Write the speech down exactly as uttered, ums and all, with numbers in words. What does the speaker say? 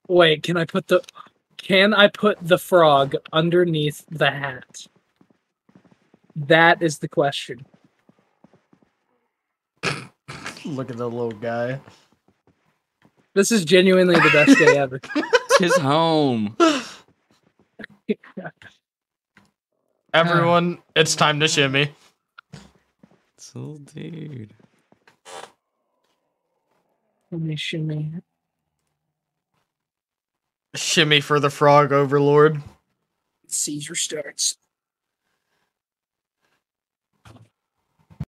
Wait, can I put the can I put the frog underneath the hat? That is the question. Look at the little guy. This is genuinely the best day ever. It's his home. Everyone, it's time to shimmy. It's a little dude. Let me shimmy. Shimmy for the frog overlord. Seizure starts.